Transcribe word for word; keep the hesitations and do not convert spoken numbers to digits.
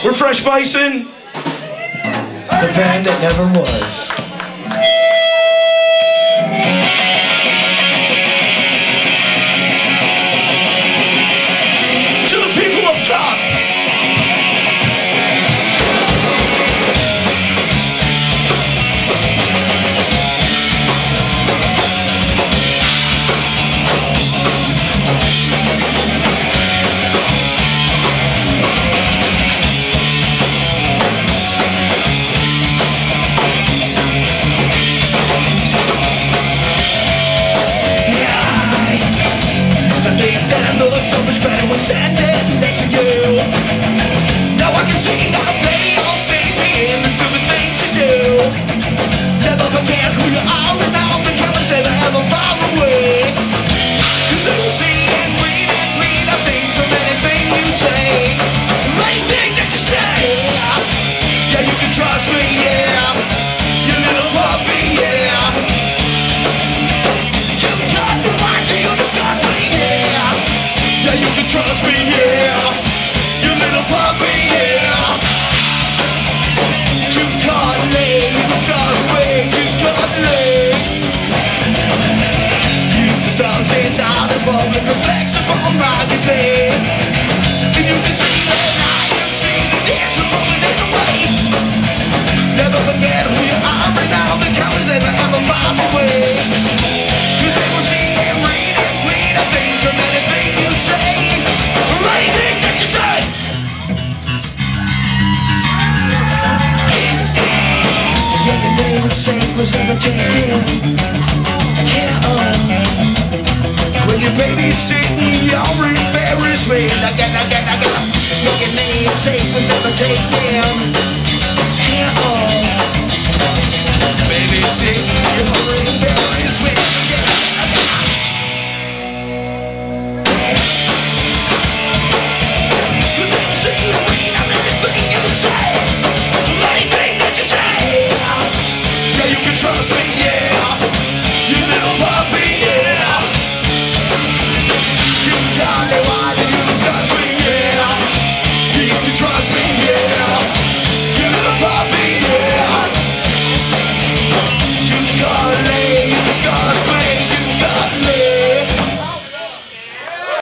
We're Fresh Bison, the band that never was. To the people up top. So much better when standing next to you. Now I can see how they all see me in the stupid things you do. Never forget who you are and all the colors never ever far away. Cause they will see and read and read the things from anything you say. Anything that you say. Yeah, you can trust me, yeah. You little puppy, yeah. You got the right to you discuss me, yeah. Yeah, you can trust me, yeah. You little puppy, yeah. You got me, you discuss me, you got me. Use the substance out of public reflects upon my debate. And you can see that I am seeing the dance of falling in the way. Never forget who you are and all the colors never ever far away. Cause they will see and read and read the things from anything you say. Anything that you say. Yeah, your namesake was never taken care of. When you're babysitting, you'll embarrass me. Again, again, again. Yeah, your namesake was never taken care of. Babysitting, you'll embarrass me. Anything that you say. Yeah, you can trust me.